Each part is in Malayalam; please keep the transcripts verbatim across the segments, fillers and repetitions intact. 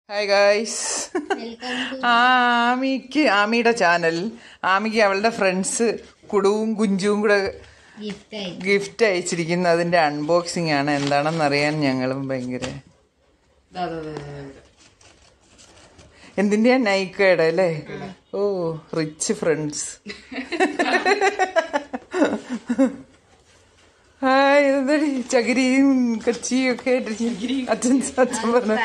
Hi guys. ആമിക്ക് ആമിയുടെ ചാനൽ ആമിക്ക് അവളുടെ ഫ്രണ്ട്സ് കുടുവും കുഞ്ചുവും കൂടെ ഗിഫ്റ്റ് അയച്ചിരിക്കുന്ന അതിന്റെ അൺബോക്സിംഗ് ആണ്. എന്താണെന്ന് അറിയാൻ ഞങ്ങളും ഭയങ്കര എന്തിന്റെയാ നൈക്കയുടെ അല്ലേ? ഓ റിച്ച് ഫ്രണ്ട്സ്. ഹായ് എന്താടി ചകിരിയും കച്ചിയും ഒക്കെ അച്ഛൻ അച്ഛൻ പറഞ്ഞു.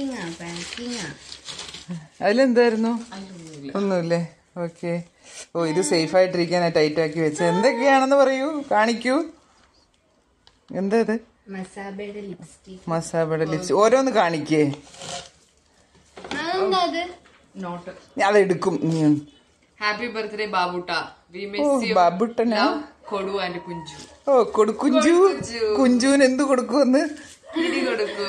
അതിലെന്തായിരുന്നു? ഒന്നുമില്ലേ? ഓക്കെ. ഓ ഇത് സേഫ് ആയിട്ടിരിക്കാനാ ടൈറ്റ് ആക്കി വെച്ചത്. എന്തൊക്കെയാണെന്ന് പറയൂ, കാണിക്കൂ. എന്താ ഇത്? മസാബയുടെ ലിപ്സ്റ്റിക്. ഓരോന്ന് കാണിക്കേ. അതെടുക്കും. Happy birthday Babutta. ബാബുട്ടനാ? കൊടു ആൻഡ് കുഞ്ചു. ഓ കൊടു കുഞ്ചു. കുഞ്ചുവിന് എന്ത് കൊടുക്കുമെന്ന്? കൊടുക്കൂ.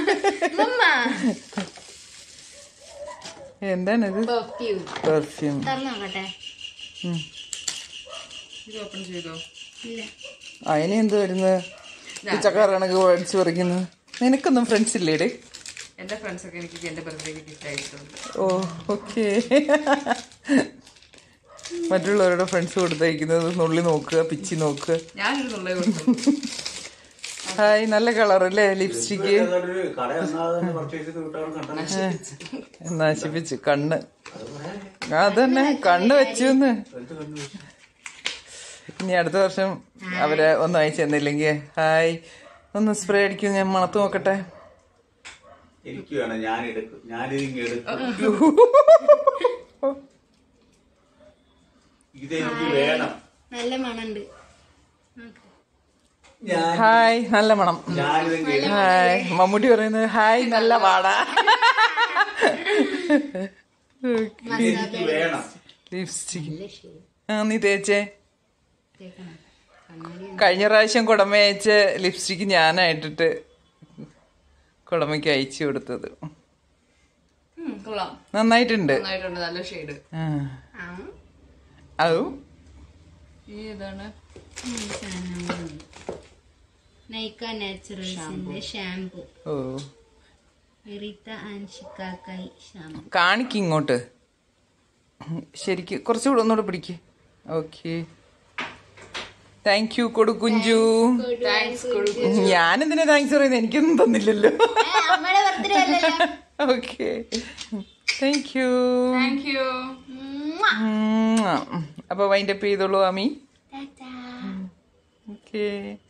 എന്താണിത്? പെർഫ്യൂം. അതിന് എന്ത് വരുന്നത്? ചക്കാർ കണക്ക് മേടിച്ചു പറിക്കുന്നത്. നിനക്കൊന്നും ഫ്രണ്ട്സ് ഇല്ലേടെ? എന്റെ ഫ്രണ്ട്സ് ഒക്കെ എനിക്ക് എന്റെ ബർത്ത്ഡേക്ക് ഗിഫ്റ്റ് അയച്ചിട്ടുണ്ട്. ഓ ഓക്കെ. മറ്റുള്ളവരുടെ ഫ്രണ്ട്സ് കൊടുത്തയക്കുന്നത് നുള്ളി നോക്കുക, പിച്ചി നോക്കുക. ഞാനൊരു നുള്ളി കൊടുത്തു. ഹായ്, നല്ല കളർ അല്ലേ ലിപ്സ്റ്റിക്ക്? നശിപ്പിച്ച് കണ്ണ്. അതന്നെ കണ്ണ് വെച്ചെന്ന്. ഇനി അടുത്ത വർഷം അവരെ ഒന്നും അയച്ചു തന്നില്ലെങ്കിൽ ഹായ് ഒന്ന് സ്പ്രേ അടിക്കും. ഞാൻ മണത്ത് നോക്കട്ടെ. നല്ല മണമുണ്ട്. ഹായ് നല്ല മണം. ഹായ് മമ്മൂട്ടി പറയുന്നത് ഹായ് നല്ല വാട. ലിപ്സ്റ്റിക് ആ നീ തേച്ചേ. കഴിഞ്ഞ പ്രാവശ്യം കുടമ അയച്ച ലിപ്സ്റ്റിക് ഞാനായിട്ടിട്ട് കുടമയ്ക്ക് അയച്ചു കൊടുത്തത്. നന്നായിട്ടുണ്ട്. നല്ല ഷെയ്ഡ്. ഔ ഏതാണ്? നൈക്ക നാച്ചുറൽസിന്റെ ഷാംപൂ. ഓ കാണിക്ക് ഇങ്ങോട്ട്. ശരിക്ക് കുറച്ചുകൂടെ ഒന്നുകൂടെ പിടിക്ക്. ഓക്കെ താങ്ക് യു കൊടു കുഞ്ചു. ഞാനെന്തിനാ താങ്ക്സ് പറയുന്നത്? എനിക്കൊന്നും തന്നില്ലല്ലോ. Okay thank you. അപ്പൊ വൈൻഡപ്പ് ചെയ്തോളൂ ആമി. ഓക്കെ.